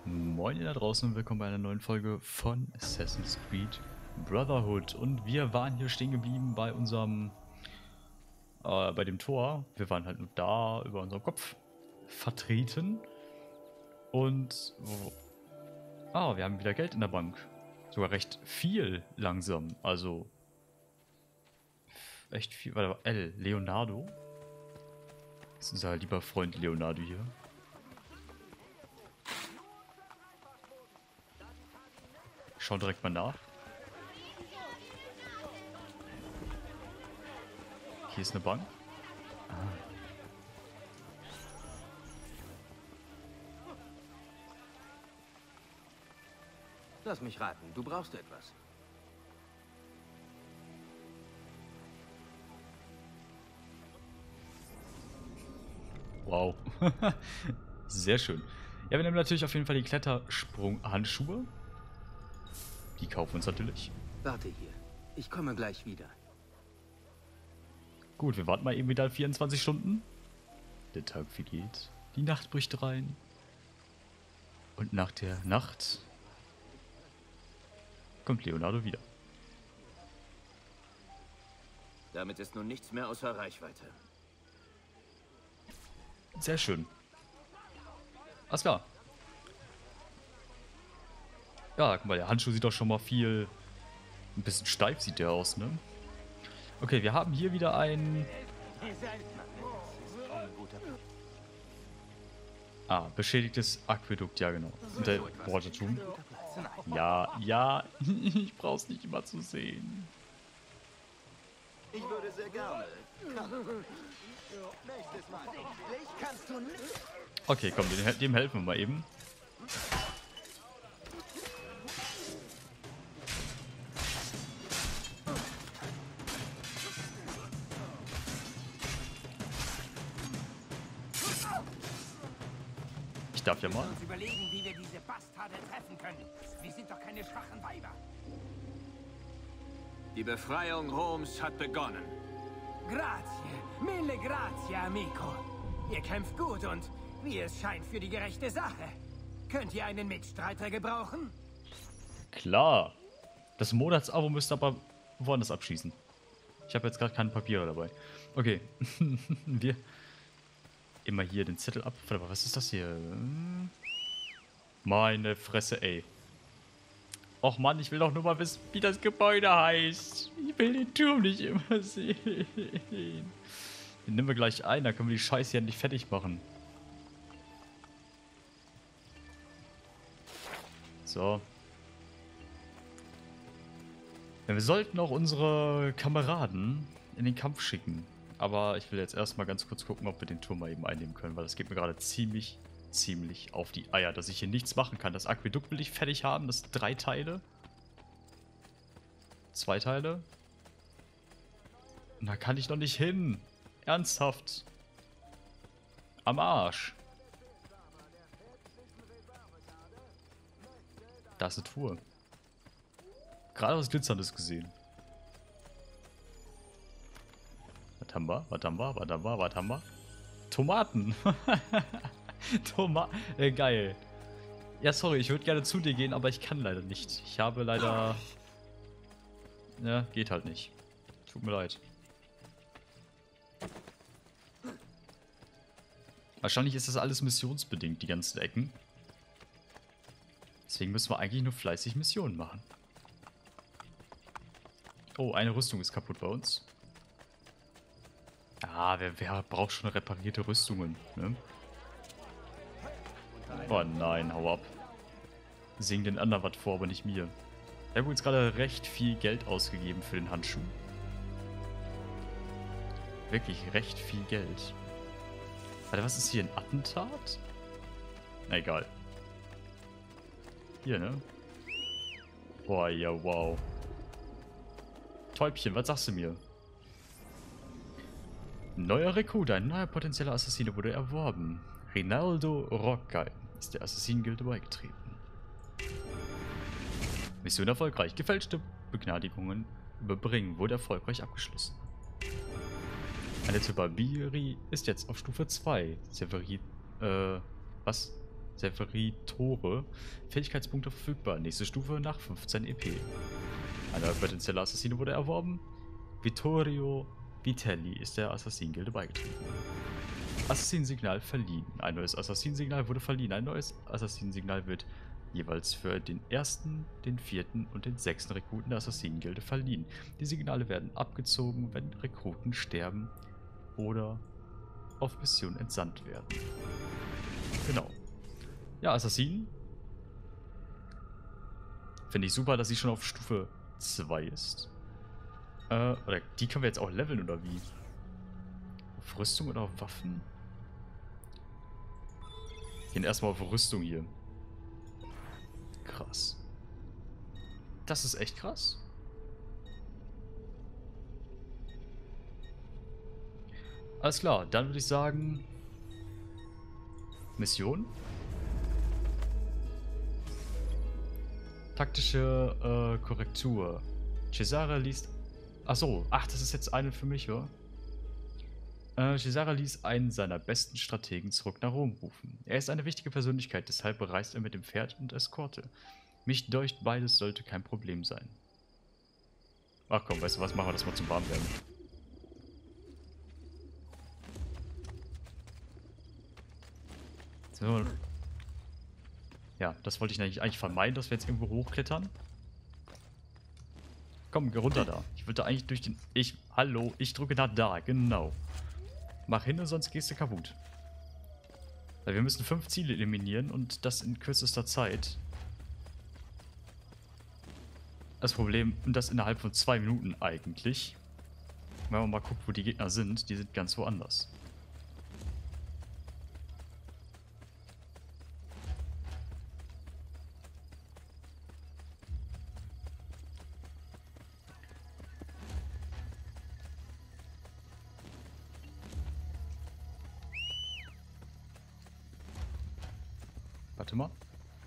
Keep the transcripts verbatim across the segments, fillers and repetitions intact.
Moin ihr da draußen und willkommen bei einer neuen Folge von Assassin's Creed Brotherhood. Und wir waren hier stehen geblieben bei unserem, äh, bei dem Tor. Wir waren halt nur da über unseren Kopf vertreten. Und, wo, ah, wir haben wieder Geld in der Bank. Sogar recht viel langsam, also echt viel, warte, L, Leonardo. Das ist unser lieber Freund Leonardo hier. Schau direkt mal nach. Hier ist eine Bank. Ah. Lass mich raten, du brauchst etwas. Wow. Sehr schön. Ja, wir nehmen natürlich auf jeden Fall die Klettersprung-Handschuhe. Die kaufen wir uns natürlich. Warte hier. Ich komme gleich wieder. Gut, wir warten mal eben wieder vierundzwanzig Stunden. Der Tag vergeht. Die Nacht bricht rein. Und nach der Nacht kommt Leonardo wieder. Damit ist nun nichts mehr außer Reichweite. Sehr schön. Alles klar. Ja, guck mal, der Handschuh sieht doch schon mal viel... Ein bisschen steif sieht der aus, ne? Okay, wir haben hier wieder ein... Ah, beschädigtes Aquädukt, ja genau. Und der Watertomb. Ja, ja, ich brauch's nicht immer zu sehen. Ich würde sehr gerne. Nächstes Mal. Kannst du nicht. Okay, komm, dem, dem helfen wir mal eben. Ich darf ja mal. Uns überlegen, wie wir diese Bastarde treffen können. Wir sind doch keine schwachen Weiber. Die Befreiung Roms hat begonnen. Grazie, mille grazie, amico. Ihr kämpft gut und, wie es scheint, für die gerechte Sache. Könnt ihr einen Mitstreiter gebrauchen? Klar. Das Monatsabo müsst ihr aber woanders abschießen. Ich habe jetzt gerade keine Papiere dabei. Okay. Wir... Immer hier den Zettel ab. Warte mal, was ist das hier? Meine Fresse, ey. Och Mann, ich will doch nur mal wissen, wie das Gebäude heißt. Ich will den Turm nicht immer sehen. Den nehmen wir gleich ein, da können wir die Scheiße ja nicht fertig machen. So. Ja, wir sollten auch unsere Kameraden in den Kampf schicken. Aber ich will jetzt erstmal ganz kurz gucken, ob wir den Turm mal eben einnehmen können, weil das geht mir gerade ziemlich, ziemlich auf die Eier, dass ich hier nichts machen kann. Das Aquädukt will ich fertig haben, das sind drei Teile. Zwei Teile. Und da kann ich noch nicht hin. Ernsthaft. Am Arsch. Da ist eine Truhe. Gerade was Glitzerndes gesehen. Was haben wir? Was haben wir? Was haben wir? Was haben wir? Tomaten! Tomaten! Äh, geil. Ja, sorry, ich würde gerne zu dir gehen, aber ich kann leider nicht. Ich habe leider... Ja, geht halt nicht. Tut mir leid. Wahrscheinlich ist das alles missionsbedingt, die ganzen Ecken. Deswegen müssen wir eigentlich nur fleißig Missionen machen. Oh, eine Rüstung ist kaputt bei uns. Ah, wer, wer braucht schon reparierte Rüstungen, ne? Oh nein, hau ab. Sing den anderen was vor, aber nicht mir. Ich habe jetzt gerade recht viel Geld ausgegeben für den Handschuh. Wirklich recht viel Geld. Warte, was ist hier? Ein Attentat? Na egal. Hier, ne? Boah, ja, wow. Täubchen, was sagst du mir? Neuer Rekrut, ein neuer potenzieller Assassine wurde erworben. Rinaldo Rocca ist der Assassinengilde beigetreten. Mission erfolgreich. Gefälschte Begnadigungen überbringen wurde erfolgreich abgeschlossen. Annette Barbieri ist jetzt auf Stufe zwei. Severi... Äh... Was? Seferitore. Fähigkeitspunkte verfügbar. Nächste Stufe nach fünfzehn E P. Ein neuer potenzieller Assassine wurde erworben. Vittorio Vitelli ist der Assassinengilde beigetreten. Assassinensignal verliehen. Ein neues Assassinensignal wurde verliehen. Ein neues Assassinensignal wird jeweils für den ersten, den vierten und den sechsten Rekruten der Assassinengilde verliehen. Die Signale werden abgezogen, wenn Rekruten sterben oder auf Mission entsandt werden. Genau. Ja, Assassinen. Finde ich super, dass sie schon auf Stufe zwei ist. Äh, oder die können wir jetzt auch leveln, oder wie? Auf Rüstung oder auf Waffen? Gehen erstmal auf Rüstung hier. Krass. Das ist echt krass. Alles klar, dann würde ich sagen... Mission? Taktische äh, Korrektur. Cesare liest... Achso, ach, das ist jetzt eine für mich, oder? Äh, Cesare ließ einen seiner besten Strategen zurück nach Rom rufen. Er ist eine wichtige Persönlichkeit, deshalb reist er mit dem Pferd und Eskorte. Mich deucht, beides sollte kein Problem sein. Ach komm, weißt du was, machen wir das mal zum Warmwerden. So. Ja, das wollte ich eigentlich, eigentlich vermeiden, dass wir jetzt irgendwo hochklettern. Komm, geh runter da. Ich würde eigentlich durch den... Ich... Hallo, ich drücke nach da, genau. Mach hin, sonst gehst du kaputt. Weil wir müssen fünf Ziele eliminieren und das in kürzester Zeit. Das Problem, und das innerhalb von zwei Minuten eigentlich. Wenn man mal guckt, wo die Gegner sind, die sind ganz woanders. Warte mal.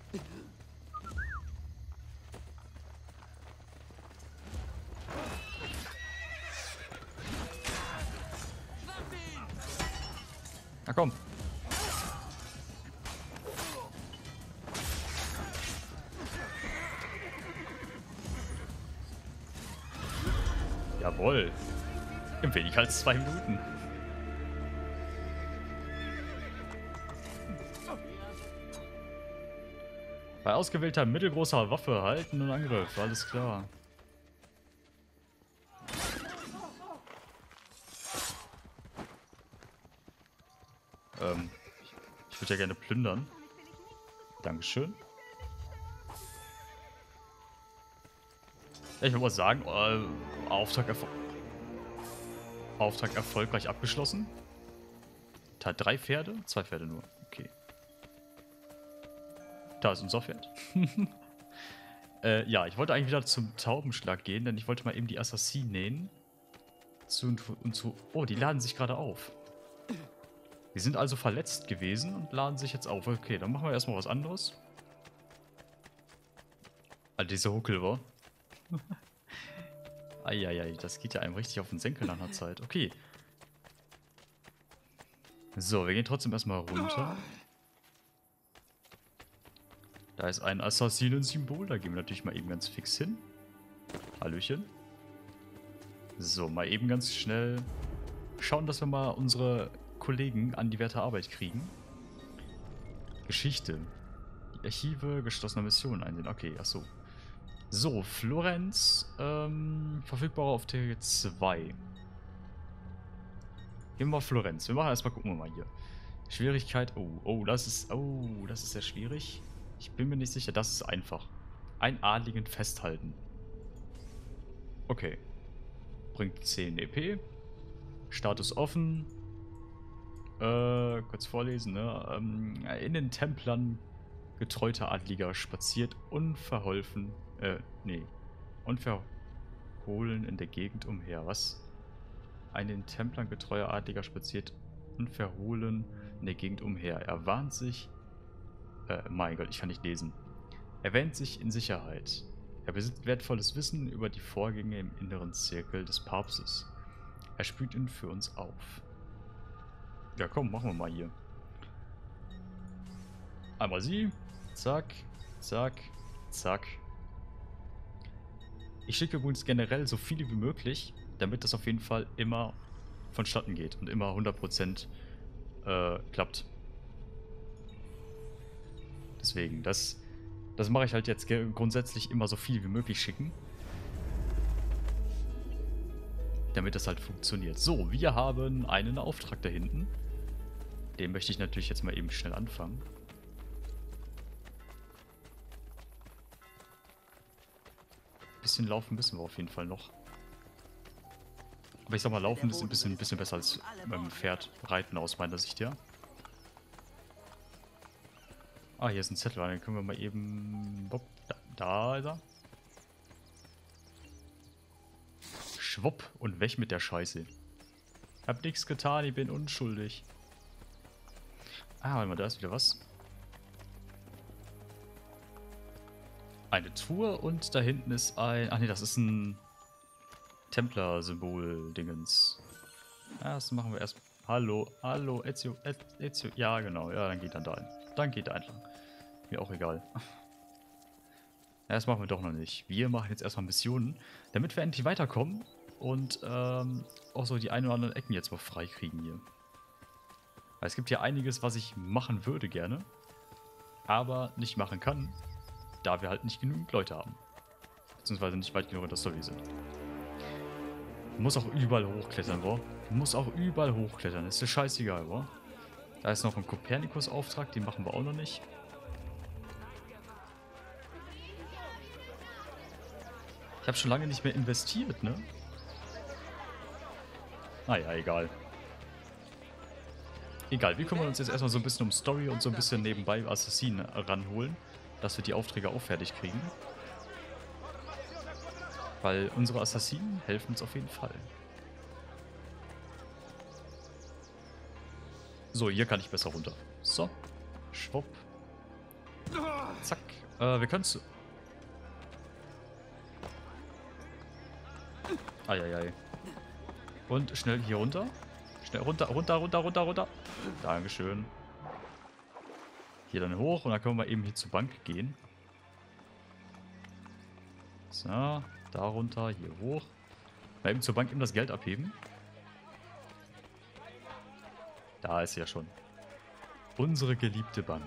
Na komm. Jawohl. In weniger als zwei Minuten. Bei ausgewählter mittelgroßer Waffe halten und Angriff, alles klar. Ähm, ich würde ja gerne plündern. Dankeschön. Ja, ich würde mal sagen, äh, Auftrag, erfol Auftrag erfolgreich abgeschlossen. Hat drei Pferde? Zwei Pferde nur. Okay. Da ist unser Pferd. äh, ja, ich wollte eigentlich wieder zum Taubenschlag gehen, denn ich wollte mal eben die Assassinen nähen. Zu und zu. Oh, die laden sich gerade auf. Die sind also verletzt gewesen und laden sich jetzt auf. Okay, dann machen wir erstmal was anderes. Alter, diese Huckel, wa? Eieiei, das geht ja einem richtig auf den Senkel nach einer Zeit. Okay. So, wir gehen trotzdem erstmal runter. Da ist ein Assassinen-Symbol, da gehen wir natürlich mal eben ganz fix hin. Hallöchen. So, mal eben ganz schnell schauen, dass wir mal unsere Kollegen an die werte Arbeit kriegen. Geschichte. Die Archive geschlossener Missionen einsehen. Okay, achso. So, Florenz, ähm, verfügbar auf T zwei. Gehen wir mal Florenz. Wir machen erstmal, gucken wir mal hier. Schwierigkeit, oh, oh, das ist, oh, das ist sehr schwierig. Ich bin mir nicht sicher, das ist einfach. Ein Adligen festhalten. Okay. Bringt zehn E P. Status offen. Äh, kurz vorlesen, ne? Ähm, in den Templern getreuter Adliger spaziert unverholfen, äh, nee, unverhohlen in der Gegend umher. Was? Ein den Templern getreuer Adliger spaziert unverhohlen in der Gegend umher. Er warnt sich, äh, mein Gott, ich kann nicht lesen. Er wähnt sich in Sicherheit. Er besitzt wertvolles Wissen über die Vorgänge im inneren Zirkel des Papstes. Er spült ihn für uns auf. Ja komm, machen wir mal hier. Einmal sie. Zack, zack, zack. Ich schicke übrigens generell so viele wie möglich, damit das auf jeden Fall immer vonstatten geht und immer hundert Prozent äh, klappt. Deswegen, das, das mache ich halt jetzt grundsätzlich immer so viel wie möglich schicken. Damit das halt funktioniert. So, wir haben einen Auftrag da hinten. Den möchte ich natürlich jetzt mal eben schnell anfangen. Bisschen laufen müssen wir auf jeden Fall noch. Aber ich sag mal, laufen ist ein bisschen, ein bisschen besser als beim Pferd reiten aus meiner Sicht, ja. Ah, hier ist ein Zettel, den können wir mal eben... Da, da ist er. Schwupp und weg mit der Scheiße. Hab nichts getan, ich bin unschuldig. Ah, warte mal, da ist wieder was. Eine Truhe und da hinten ist ein... Ach nee, das ist ein Templer-Symbol-Dingens. Ja, das machen wir erst... Hallo, hallo, Ezio, Ezio... Ja, genau, ja, dann geht dann da ein. Dann geht da entlang. Mir auch egal. Ja, das machen wir doch noch nicht. Wir machen jetzt erstmal Missionen, damit wir endlich weiterkommen und ähm, auch so die ein oder anderen Ecken jetzt mal frei kriegen hier. Weil es gibt hier einiges, was ich machen würde gerne, aber nicht machen kann, da wir halt nicht genügend Leute haben. Beziehungsweise nicht weit genug in der Story sind. Muss auch überall hochklettern, boah. Muss auch überall hochklettern, ist dir scheißegal, boah. Da ist noch ein Kopernikus-Auftrag, den machen wir auch noch nicht. Ich habe schon lange nicht mehr investiert, ne? Naja, egal. Egal, wir kümmern uns jetzt erstmal so ein bisschen um Story und so ein bisschen nebenbei Assassinen ranholen, dass wir die Aufträge auch fertig kriegen. Weil unsere Assassinen helfen uns auf jeden Fall. So, hier kann ich besser runter. So. Schwupp. Zack. Äh, wir können es... Eieiei. Und schnell hier runter. Schnell runter, runter, runter, runter, runter. Dankeschön. Hier dann hoch und dann können wir mal eben hier zur Bank gehen. So, da runter, hier hoch. Mal eben zur Bank eben das Geld abheben. Da ist ja schon. Unsere geliebte Bank.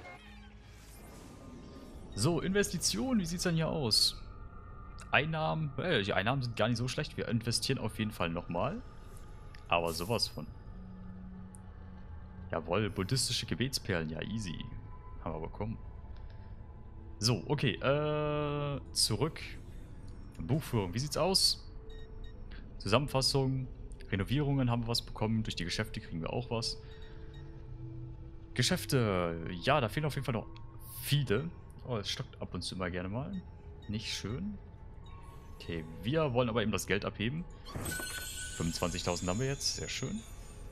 So, Investitionen, wie sieht es denn hier aus? Einnahmen, äh, die Einnahmen sind gar nicht so schlecht. Wir investieren auf jeden Fall nochmal. Aber sowas von. Jawohl, buddhistische Gebetsperlen, ja easy. Haben wir bekommen. So, okay, äh, zurück. Buchführung, wie sieht's aus? Zusammenfassung, Renovierungen haben wir was bekommen. Durch die Geschäfte kriegen wir auch was. Geschäfte, ja, da fehlen auf jeden Fall noch viele. Oh, es stockt ab und zu immer gerne mal. Nicht schön. Okay, wir wollen aber eben das Geld abheben. fünfundzwanzigtausend haben wir jetzt, sehr schön.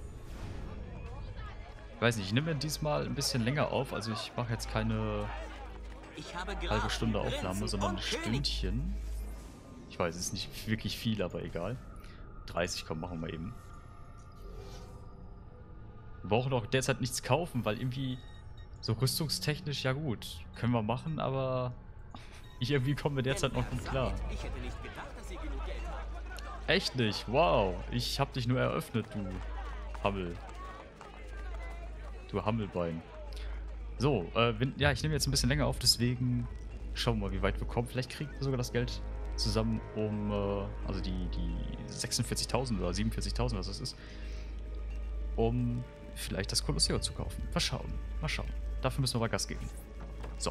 Ich weiß nicht, ich nehme diesmal ein bisschen länger auf. Also ich mache jetzt keine halbe Stunde Aufnahme, sondern ein Stündchen. Ich weiß, es ist nicht wirklich viel, aber egal. dreißig, komm, machen wir eben. Wir brauchen auch derzeit nichts kaufen, weil irgendwie so rüstungstechnisch, ja gut, können wir machen, aber irgendwie kommen wir derzeit noch gut klar. Echt nicht? Wow, ich hab dich nur eröffnet, du Hammel. Du Hammelbein. So, äh, wenn, ja, ich nehme jetzt ein bisschen länger auf, deswegen schauen wir mal, wie weit wir kommen. Vielleicht kriegen wir sogar das Geld zusammen, um, äh, also die, die sechsundvierzigtausend oder siebenundvierzigtausend, was das ist, um vielleicht das Kolosseum zu kaufen. Mal schauen, mal schauen. Dafür müssen wir mal Gas geben. So.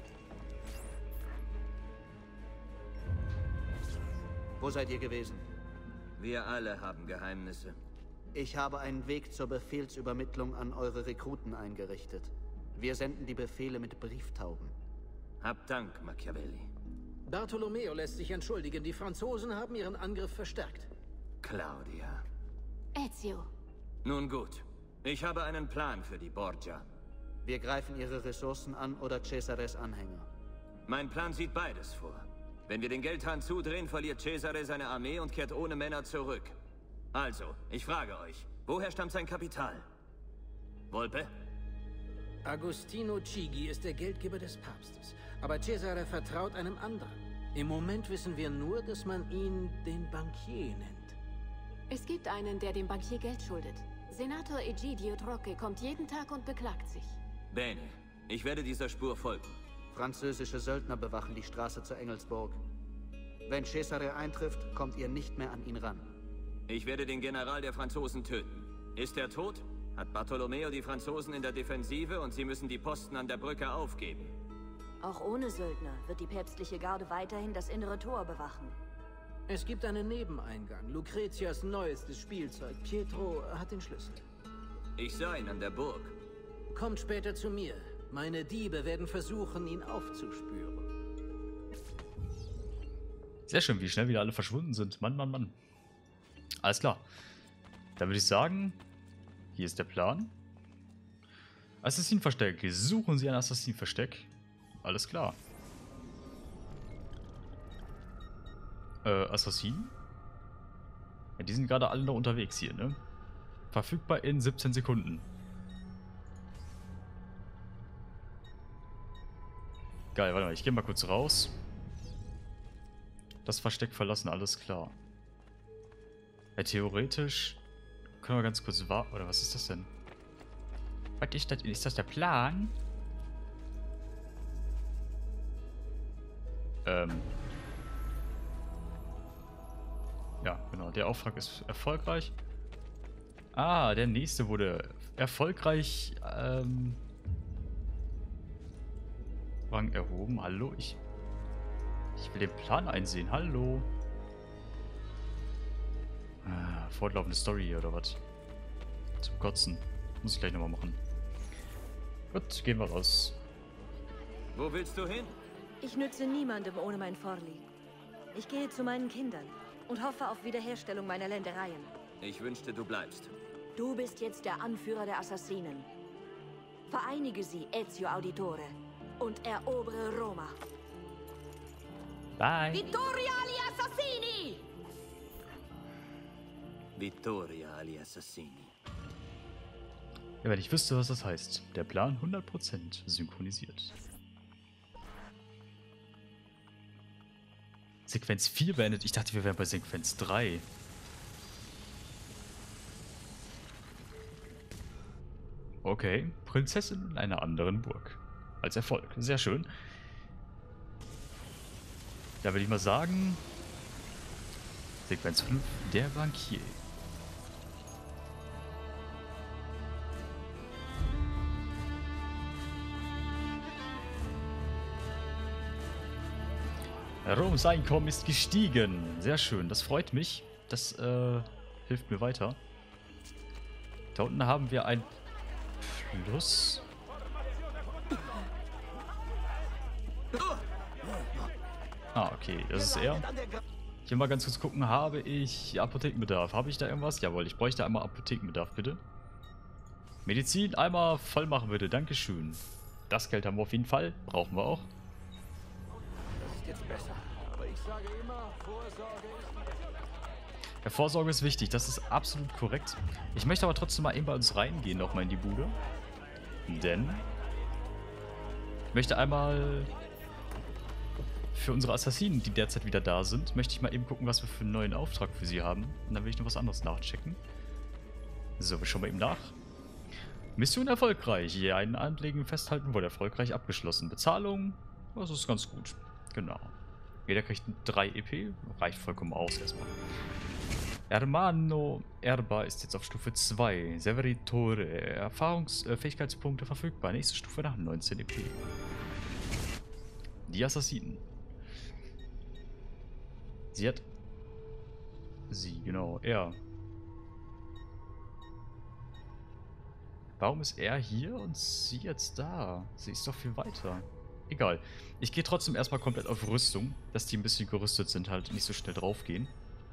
Wo seid ihr gewesen? Wir alle haben Geheimnisse. Ich habe einen Weg zur Befehlsübermittlung an eure Rekruten eingerichtet. Wir senden die Befehle mit Brieftauben. Habt Dank, Machiavelli. Bartolomeo lässt sich entschuldigen. Die Franzosen haben ihren Angriff verstärkt. Claudia. Ezio. Nun gut. Ich habe einen Plan für die Borgia. Wir greifen ihre Ressourcen an oder Cesares Anhänger. Mein Plan sieht beides vor. Wenn wir den Geldhahn zudrehen, verliert Cesare seine Armee und kehrt ohne Männer zurück. Also, ich frage euch, woher stammt sein Kapital? Volpe? Agostino Chigi ist der Geldgeber des Papstes, aber Cesare vertraut einem anderen. Im Moment wissen wir nur, dass man ihn den Bankier nennt. Es gibt einen, der dem Bankier Geld schuldet. Senator Egidio Trocche kommt jeden Tag und beklagt sich. Bene, ich werde dieser Spur folgen. Französische Söldner bewachen die Straße zur Engelsburg. Wenn Cesare eintrifft, kommt ihr nicht mehr an ihn ran. Ich werde den General der Franzosen töten. Ist er tot? Hat Bartolomeo die Franzosen in der Defensive und sie müssen die Posten an der Brücke aufgeben. Auch ohne Söldner wird die päpstliche Garde weiterhin das innere Tor bewachen. Es gibt einen Nebeneingang. Lucretias neuestes Spielzeug. Pietro hat den Schlüssel. Ich sah ihn an der Burg. Kommt später zu mir. Meine Diebe werden versuchen, ihn aufzuspüren. Sehr schön, wie schnell wieder alle verschwunden sind. Mann, Mann, Mann. Alles klar. Dann würde ich sagen, hier ist der Plan. Assassinenversteck. Suchen Sie ein Assassinenversteck. Alles klar. Äh, Assassinen? Ja, die sind gerade alle noch unterwegs hier, ne? Verfügbar in siebzehn Sekunden. Geil, warte mal, ich gehe mal kurz raus. Das Versteck verlassen, alles klar. Ja, theoretisch können wir ganz kurz warten. Oder was ist das denn? Was ist das? Ist das der Plan? Ähm. Ja, genau. Der Auftrag ist erfolgreich. Ah, der nächste wurde erfolgreich ähm, Rang erhoben. Hallo, ich ich will den Plan einsehen. Hallo. Ah, fortlaufende Story hier oder was? Zum Kotzen. Muss ich gleich nochmal machen. Gut, gehen wir raus. Wo willst du hin? Ich nütze niemandem ohne mein Vorlieb. Ich gehe zu meinen Kindern und hoffe auf Wiederherstellung meiner Ländereien. Ich wünschte, du bleibst. Du bist jetzt der Anführer der Assassinen. Vereinige sie, Ezio Auditore, und erobere Roma. Bye. Vittoria agli Assassini! Vittoria agli Assassini. Ja, wenn ich wüsste, was das heißt. Der Plan hundert Prozent synchronisiert. Sequenz vier beendet. Ich dachte, wir wären bei Sequenz drei. Okay, Prinzessin in einer anderen Burg. Als Erfolg. Sehr schön. Da würde ich mal sagen, Sequenz fünf, der Bankier. Roms Einkommen ist gestiegen. Sehr schön, das freut mich. Das äh, hilft mir weiter. Da unten haben wir ein Plus. Ah, okay, das ist er. Ich will mal ganz kurz gucken, habe ich Apothekenbedarf? Habe ich da irgendwas? Jawohl, ich bräuchte einmal Apothekenbedarf, bitte. Medizin einmal voll machen, bitte. Dankeschön. Das Geld haben wir auf jeden Fall. Brauchen wir auch. Das ist jetzt besser. Aber ich sage immer, Vorsorge ist... Ja, Vorsorge ist wichtig. Das ist absolut korrekt. Ich möchte aber trotzdem mal eben bei uns reingehen, nochmal in die Bude. Denn ich möchte einmal für unsere Assassinen, die derzeit wieder da sind, möchte ich mal eben gucken, was wir für einen neuen Auftrag für sie haben. Und dann will ich noch was anderes nachchecken. So, wir schauen mal eben nach. Mission erfolgreich. Hier einen Anlegen festhalten wurde erfolgreich abgeschlossen. Bezahlung, das ist ganz gut. Genau. Jeder kriegt drei E P. Reicht vollkommen aus erstmal. Hermano Erba ist jetzt auf Stufe zwei. Severitore. Erfahrungsfähigkeitspunkte äh, verfügbar. Nächste Stufe nach neunzehn E P. Die Assassinen. Sie hat... Sie, genau, er. Warum ist er hier und sie jetzt da? Sie ist doch viel weiter. Egal. Ich gehe trotzdem erstmal komplett auf Rüstung, dass die ein bisschen gerüstet sind, halt nicht so schnell draufgehen.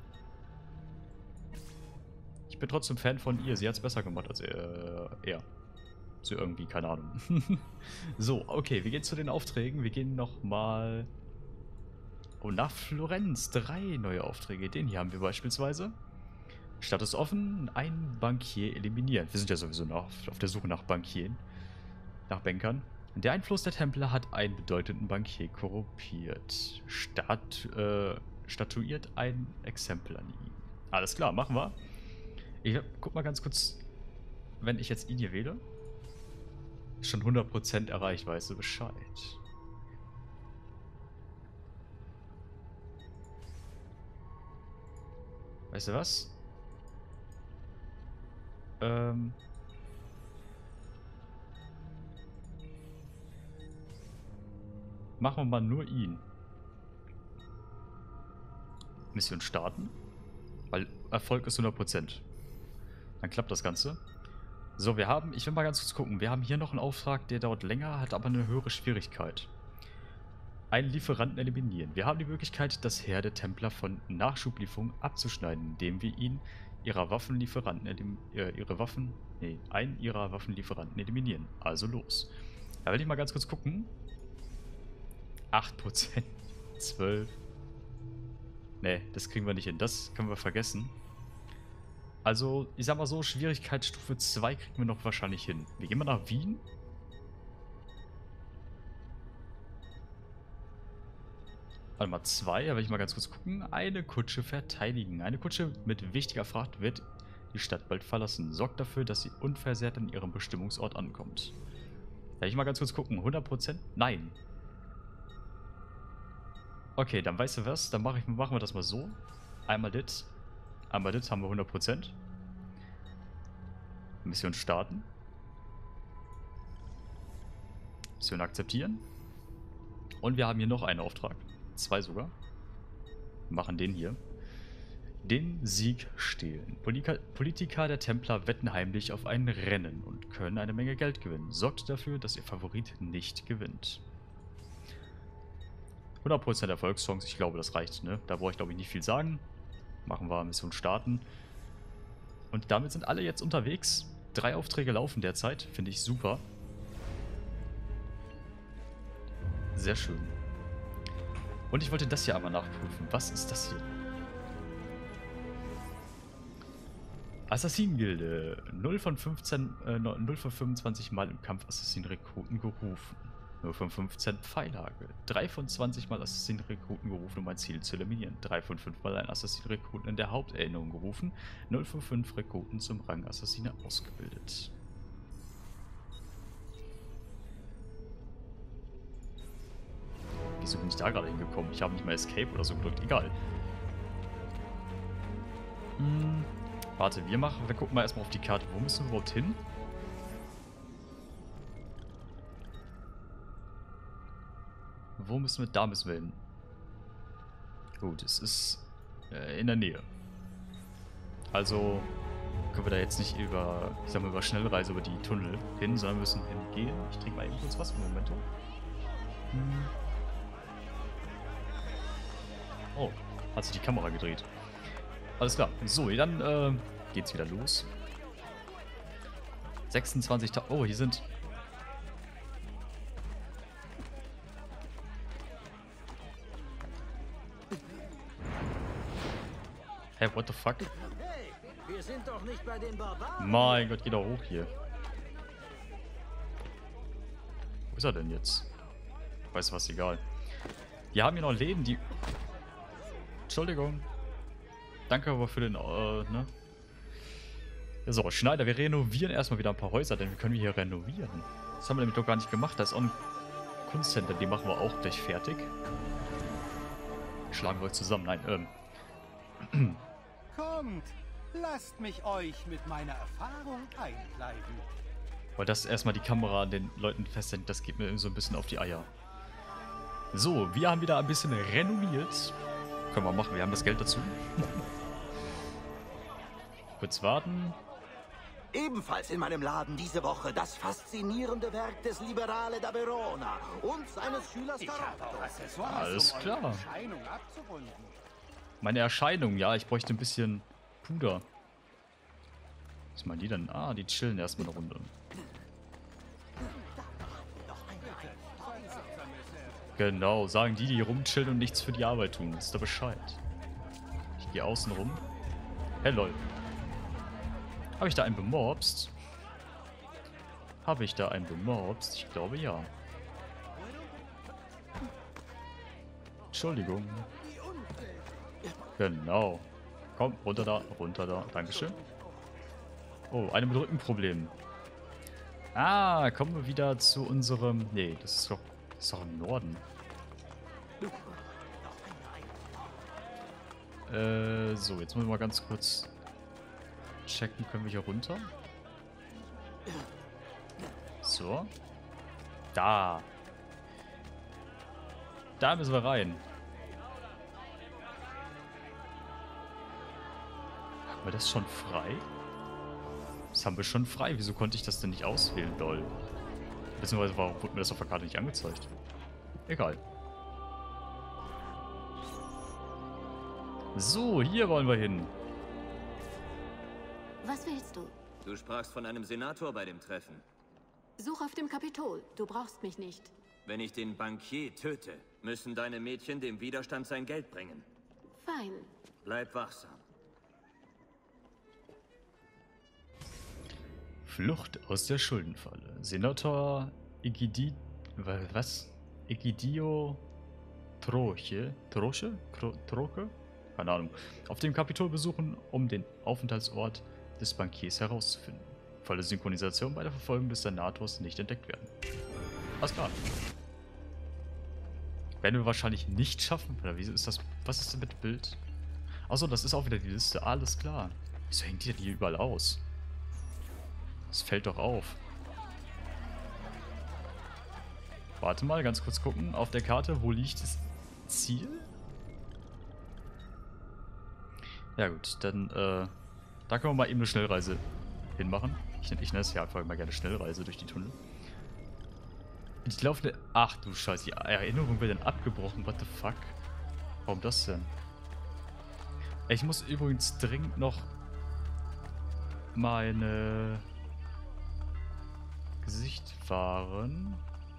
Ich bin trotzdem Fan von ihr. Sie hat es besser gemacht als er. er. So irgendwie, keine Ahnung. So, okay, wir gehen zu den Aufträgen. Wir gehen nochmal... Oh, nach Florenz. Drei neue Aufträge. Den hier haben wir beispielsweise. Status offen. Ein Bankier eliminieren. Wir sind ja sowieso noch auf der Suche nach Bankieren. nach Bänkern. Der Einfluss der Templer hat einen bedeutenden Bankier korrumpiert. Stat, äh, statuiert ein Exempel an ihn. Alles klar, machen wir. Ich guck mal ganz kurz, wenn ich jetzt ihn hier wähle. Ist schon hundert Prozent erreicht, weißt du Bescheid. Weißt du was? Ähm... Machen wir mal nur ihn. Mission starten. Weil Erfolg ist hundert Prozent. Dann klappt das Ganze. So, wir haben, ich will mal ganz kurz gucken. Wir haben hier noch einen Auftrag, der dauert länger, hat aber eine höhere Schwierigkeit. Einen Lieferanten eliminieren. Wir haben die Möglichkeit, das Heer der Templer von Nachschublieferungen abzuschneiden, indem wir ihn ihrer Waffenlieferanten elim äh, ihre Waffen, nee, einen ihrer Waffenlieferanten eliminieren. Also los. Da will ich mal ganz kurz gucken. acht Prozent, zwölf. Ne, das kriegen wir nicht hin. Das können wir vergessen. Also, ich sag mal so, Schwierigkeitsstufe zwei kriegen wir noch wahrscheinlich hin. Wir gehen mal nach Wien. Warte mal, zwei, da will ich mal ganz kurz gucken. Eine Kutsche verteidigen. Eine Kutsche mit wichtiger Fracht wird die Stadt bald verlassen. Sorgt dafür, dass sie unversehrt an ihrem Bestimmungsort ankommt. Da will ich mal ganz kurz gucken. hundert Prozent? Nein. Okay, dann weißt du was, dann mach ich, machen wir das mal so. Einmal das, einmal das haben wir hundert Prozent. Mission starten. Mission akzeptieren. Und wir haben hier noch einen Auftrag. Zwei sogar. Wir machen den hier. Den Sieg stehlen. Politika Politiker der Templer wetten heimlich auf ein Rennen und können eine Menge Geld gewinnen. Sorgt dafür, dass ihr Favorit nicht gewinnt. hundert Prozent Erfolgschance, ich glaube, das reicht, ne? Da brauche ich, glaube ich, nicht viel sagen. Machen wir Mission starten. Und damit sind alle jetzt unterwegs. Drei Aufträge laufen derzeit, finde ich super. Sehr schön. Und ich wollte das hier einmal nachprüfen. Was ist das hier? Assassinengilde. null von fünfzehn, äh, null von fünfundzwanzig Mal im Kampf Assassin-Rekruten gerufen. null von fünfzehn Pfeilhagel. drei von zwanzig Mal Assassin-Rekruten gerufen, um ein Ziel zu eliminieren. drei von fünf Mal ein Assassin-Rekruten in der Haupterinnerung gerufen. null von fünf Rekruten zum Rang Assassine ausgebildet. Wieso bin ich da gerade hingekommen? Ich habe nicht mal Escape oder so gedrückt. Egal. Hm, warte, wir machen, wir gucken mal erstmal auf die Karte. Wo müssen wir überhaupt hin? Wo müssen wir? Da müssen wir hin. Gut, es ist äh, in der Nähe. Also können wir da jetzt nicht über, ich sag mal, über Schnellreise über die Tunnel hin, sondern müssen hingehen. Ich trinke mal eben kurz was für einen Moment. Hm. Oh, hat sich die Kamera gedreht. Alles klar. So, dann äh, geht's wieder los. sechsundzwanzigtausend. Oh, hier sind... Hey, what the fuck? Hey, wir sind doch nicht bei den Barbaren. Mein Gott, geh doch hoch hier. Wo ist er denn jetzt? Weiß was, egal. Wir haben hier noch Läden, die... Entschuldigung. Danke aber für den, äh, ne? So, Schneider, wir renovieren erstmal wieder ein paar Häuser, denn wir können hier renovieren. Das haben wir nämlich doch gar nicht gemacht. Da ist auch ein Kunstcenter, die machen wir auch gleich fertig. Schlagen wir euch zusammen. Nein, ähm... Kommt, lasst mich euch mit meiner Erfahrung einkleiden. Weil das erstmal die Kamera an den Leuten festhält, das geht mir irgendwie so ein bisschen auf die Eier. So, wir haben wieder ein bisschen renoviert. Können wir machen, wir haben das Geld dazu. Kurz warten. Ebenfalls in meinem Laden diese Woche das faszinierende Werk des Liberale da Verona und seines Schülers Ich habe auch Accessoires, Alles um klar. eure Erscheinung abzurunden. Meine Erscheinung, ja, ich bräuchte ein bisschen Puder. Was meinen die denn? Ah, die chillen erstmal eine Runde. Genau, sagen die, die rumchillen und nichts für die Arbeit tun. Wisst ihr Bescheid. Ich gehe außen rum. Hey, lol. Habe ich da einen bemobst? Habe ich da einen gemobst? Ich glaube ja. Entschuldigung. Genau. Komm, runter da, runter da. Dankeschön. Oh, eine mit Rückenproblemen. Ah, kommen wir wieder zu unserem... Nee, das ist doch, das ist doch im Norden. Äh, so, jetzt müssen wir mal ganz kurz checken. Können wir hier runter? So. Da. Da müssen wir rein. Haben wir das schon frei? Das haben wir schon frei. Wieso konnte ich das denn nicht auswählen, lol? Beziehungsweise warum wurde mir das auf der Karte nicht angezeigt? Egal. So, hier wollen wir hin. Was willst du? Du sprachst von einem Senator bei dem Treffen. Such auf dem Kapitol. Du brauchst mich nicht. Wenn ich den Bankier töte, müssen deine Mädchen dem Widerstand sein Geld bringen. Fein. Bleib wachsam. Flucht aus der Schuldenfalle. Senator Egidi... Was? Egidio Troche? Troche? Troche? Keine Ahnung. Auf dem Kapitol besuchen, um den Aufenthaltsort des Bankiers herauszufinden. Volle Synchronisation bei der Verfolgung des Senators nicht entdeckt werden. Alles klar. Werden wir wahrscheinlich nicht schaffen. Oder wieso ist das... Was ist denn mit Bild? Achso, das ist auch wieder die Liste. Alles klar. Wieso hängt die denn hier überall aus? Das fällt doch auf. Warte mal, ganz kurz gucken. Auf der Karte, wo liegt das Ziel? Ja gut, dann, äh... da können wir mal eben eine Schnellreise hinmachen. Ich, ich nenne es ja einfach immer gerne Schnellreise durch die Tunnel. Ich laufe... Ach du Scheiße, die Erinnerung wird dann abgebrochen. What the fuck? Warum das denn? Ich muss übrigens dringend noch meine Gesicht fahren.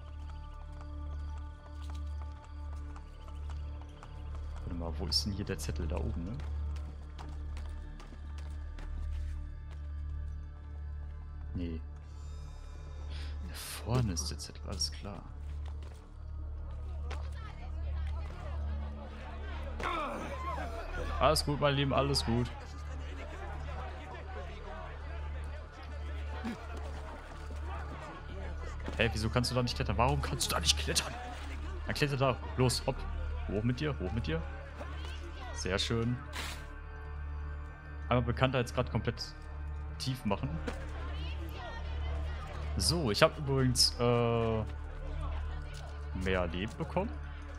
Warte mal, wo ist denn hier der Zettel? Da oben, ne? Nee. Da vorne ist der Zettel, alles klar. Alles gut, mein Lieben, alles gut. Hey, wieso kannst du da nicht klettern? Warum kannst du da nicht klettern? Dann kletter da. Los, hopp. Hoch mit dir, hoch mit dir. Sehr schön. Einmal Bekanntheitsgrad komplett tief machen. So, ich habe übrigens äh, mehr Leben bekommen.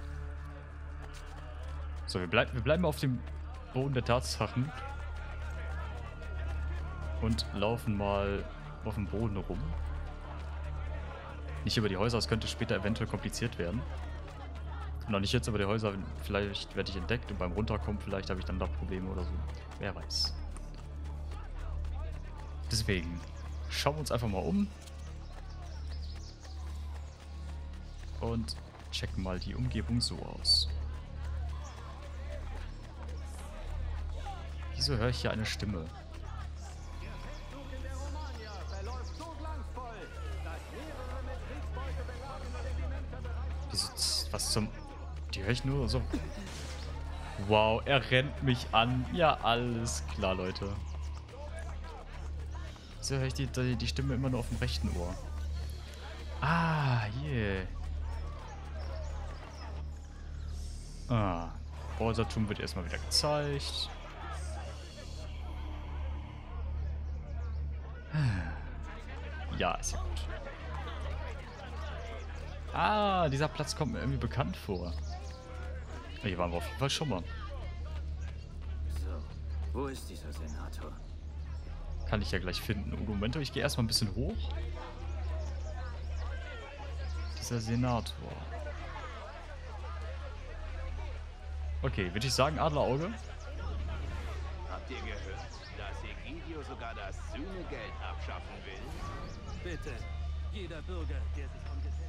So, wir, bleib, wir bleiben auf dem Boden der Tatsachen. Und laufen mal auf dem Boden rum. Nicht über die Häuser, es könnte später eventuell kompliziert werden. Und auch nicht jetzt über die Häuser, vielleicht werde ich entdeckt und beim Runterkommen vielleicht habe ich dann da Probleme oder so. Wer weiß. Deswegen, schauen wir uns einfach mal um. Und checken mal die Umgebung so aus. Wieso höre ich hier eine Stimme? Wieso, was zum... Die höre ich nur so... Wow, er rennt mich an. Ja, alles klar, Leute. Wieso höre ich die, die, die Stimme immer nur auf dem rechten Ohr? Ah, hier. Ah, Bausertum wird erstmal wieder gezeigt. Ja, ist ja gut. Ah, dieser Platz kommt mir irgendwie bekannt vor. Hier waren wir auf jeden Fall schon mal. So, wo ist dieser Senator? Kann ich ja gleich finden. Oh, Moment, ich gehe erstmal ein bisschen hoch. Dieser Senator. Okay, würde ich sagen, Adlerauge? Habt ihr gehört, dass Egidio sogar das Sühnegeld abschaffen will? Bitte, jeder Bürger, der sich vom Gesetz...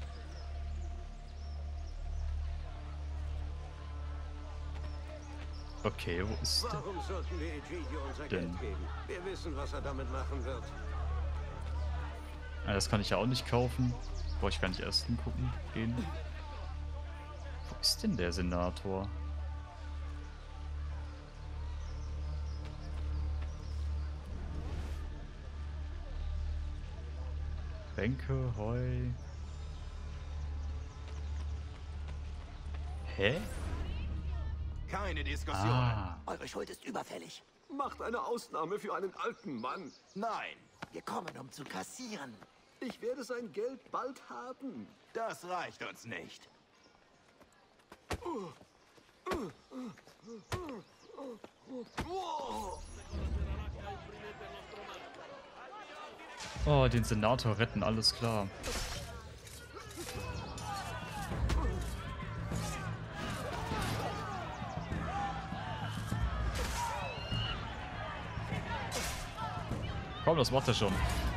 Okay, wo ist der? Warum sollten wir Egidio unser Denn? Geld geben? Wir wissen, was er damit machen wird. Ah, das kann ich ja auch nicht kaufen. Brauche ich gar nicht erst hingucken gehen. Wo ist denn der Senator? Bänke, Heu. Hä? Keine Diskussion. Ah. Eure Schuld ist überfällig. Macht eine Ausnahme für einen alten Mann. Nein, wir kommen, um zu kassieren. Ich werde sein Geld bald haben. Das reicht uns nicht. Oh, den Senator retten, alles klar. Komm, das macht er schon.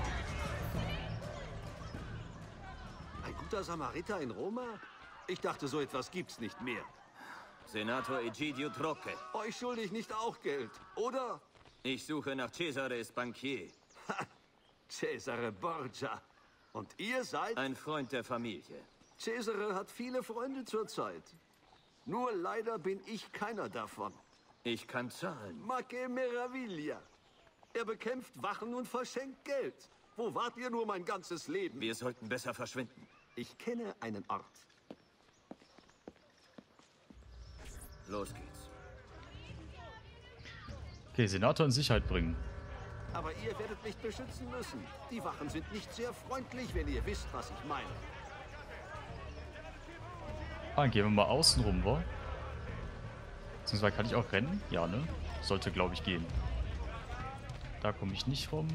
Ein guter Samariter in Roma? Ich dachte, so etwas gibt's nicht mehr. Senator Egidio Trocche. Euch schulde ich nicht auch Geld, oder? Ich suche nach Cesare Bankier. Ha, Cesare Borgia. Und ihr seid? Ein Freund der Familie. Cesare hat viele Freunde zurzeit. Nur leider bin ich keiner davon. Ich kann zahlen. Ma che meraviglia. Er bekämpft Wachen und verschenkt Geld. Wo wart ihr nur mein ganzes Leben? Wir sollten besser verschwinden. Ich kenne einen Ort. Los geht's. Okay, Senator in Sicherheit bringen. Aber ihr werdet mich beschützen müssen. Die Wachen sind nicht sehr freundlich, wenn ihr wisst, was ich meine. Ah, gehen wir mal außen rum, wa? Beziehungsweise kann ich auch rennen? Ja, ne? Sollte, glaube ich, gehen. Da komme ich nicht rum.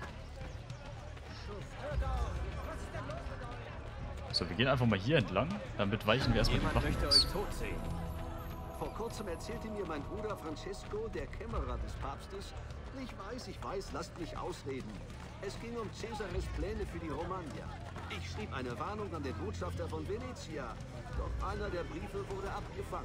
So, wir gehen einfach mal hier entlang. Damit weichen wir erstmal die Jemand Wachen möchte aus. euch tot sehen. Vor kurzem erzählte mir mein Bruder Francesco, der Kämmerer des Papstes. Ich weiß, ich weiß, lasst mich ausreden. Es ging um Cesares Pläne für die Romagna. Ich schrieb eine Warnung an den Botschafter von Venezia. Doch einer der Briefe wurde abgefangen.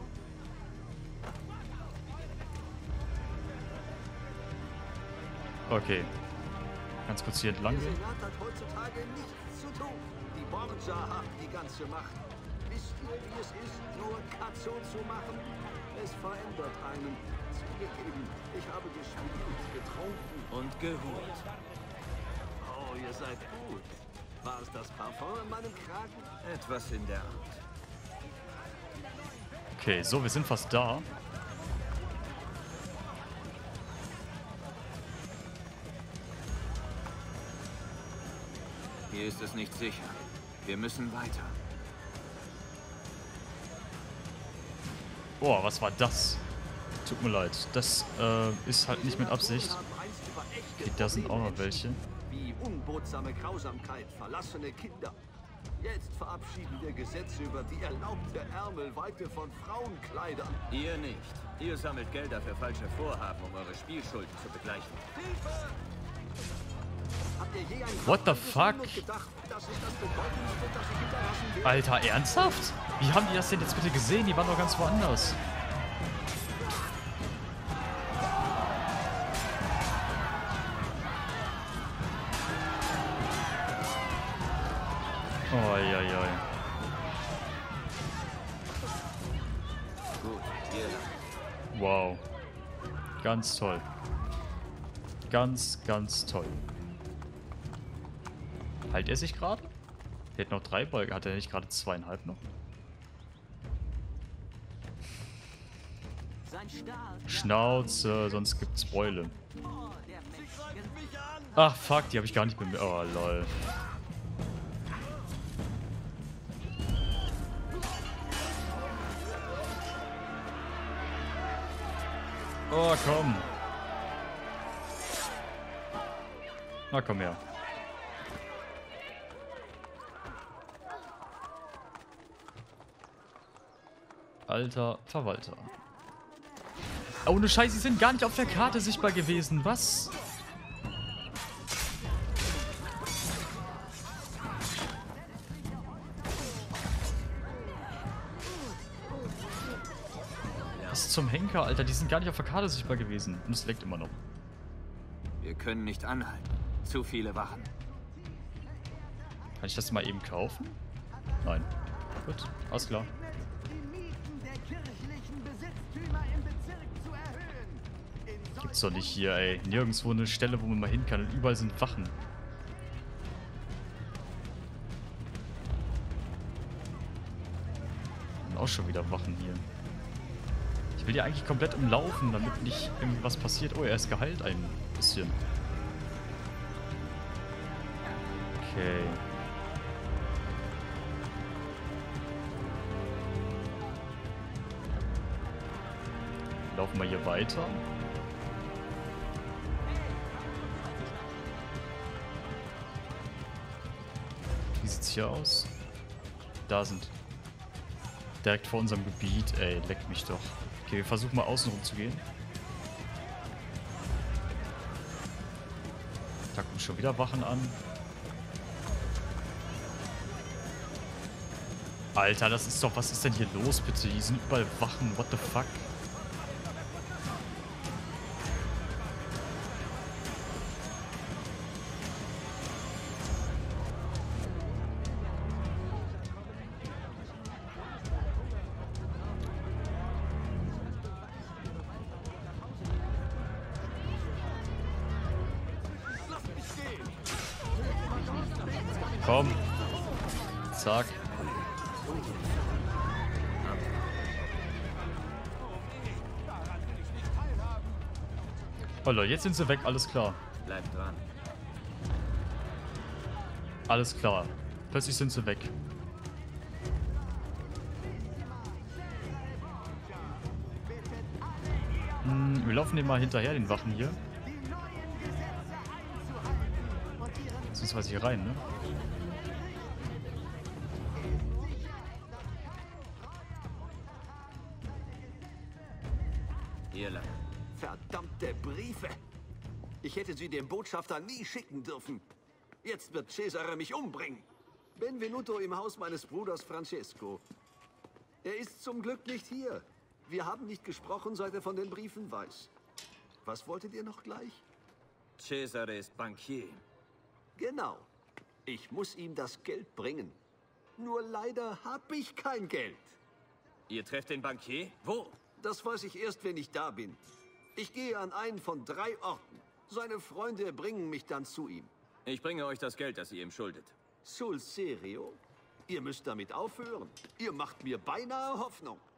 Okay. Ganz kurz hier entlang Der gehen. Senat hat heutzutage nichts zu tun. Die Borgia haben die ganze Macht. Wisst ihr, wie es ist, nur Cazzo zu machen? Es verändert einen. Zugegeben, ich habe gespielt, getrunken. Und geholt. Oh, ihr seid gut. War es das Parfum an meinem Kragen? Etwas in der Art. Okay, so, wir sind fast da. Hier ist es nicht sicher. Wir müssen weiter. Boah, was war das? Tut mir leid. Das äh, ist halt nicht mit Absicht. Okay, da sind auch noch welche. Wie unbotsame Grausamkeit, verlassene Kinder. Jetzt verabschieden wir Gesetze über die erlaubte Ärmelweite von Frauenkleidern. Ihr nicht. Ihr sammelt Gelder für falsche Vorhaben, um eure Spielschulden zu begleichen. Hilfe! Habt ihr je einen What the Kopf fuck? und gedacht, das ist das Bedeutendste, das ich hinterlassen will? Alter, ernsthaft? Wie haben die das denn jetzt bitte gesehen? Die waren doch ganz woanders. Oi, oi, oi. Gut, hier lang. Wow. Ganz toll. Ganz, ganz toll. Heilt er sich gerade? Der hat noch drei Balken. Hat er nicht gerade zweieinhalb noch? Schnauze, sonst gibt's Beule. Ach fuck, die habe ich gar nicht bemerkt. Oh lol. Oh komm. Na komm her. Alter Verwalter. Ohne Scheiß, sie sind gar nicht auf der Karte sichtbar gewesen. Was? Was zum Henker, Alter? Die sind gar nicht auf der Karte sichtbar gewesen. Und es leckt immer noch. Wir können nicht anhalten. Zu viele Wachen. Kann ich das mal eben kaufen? Nein. Gut, alles klar. Gibt's doch nicht hier, ey. Nirgendwo eine Stelle, wo man mal hin kann. Und überall sind Wachen. Und auch schon wieder Wachen hier. Ich will ja eigentlich komplett umlaufen, damit nicht irgendwas passiert. Oh, er ist geheilt ein bisschen. Okay. Laufen wir hier weiter. Wie sieht's hier aus? Da sind. Direkt vor unserem Gebiet. Ey, leck mich doch. Okay, wir versuchen mal außen rum zu gehen. Da kommen schon wieder Wachen an. Alter, das ist doch... Was ist denn hier los, bitte? Hier sind überall Wachen. What the fuck? Komm. Zack. Oh Leute, jetzt sind sie weg, alles klar. Bleib dran. Alles klar. Plötzlich sind sie weg. Hm, wir laufen dem mal hinterher, den Wachen hier. Beziehungsweise hier rein, ne? Hier lang. Verdammte Briefe! Ich hätte sie dem Botschafter nie schicken dürfen. Jetzt wird Cesare mich umbringen. Benvenuto im Haus meines Bruders Francesco. Er ist zum Glück nicht hier. Wir haben nicht gesprochen, seit er von den Briefen weiß. Was wolltet ihr noch gleich? Cesare ist Bankier. Genau. Ich muss ihm das Geld bringen. Nur leider habe ich kein Geld. Ihr trefft den Bankier? Wo? Das weiß ich erst, wenn ich da bin. Ich gehe an einen von drei Orten. Seine Freunde bringen mich dann zu ihm. Ich bringe euch das Geld, das ihr ihm schuldet. Sul serio? Ihr müsst damit aufhören. Ihr macht mir beinahe Hoffnung.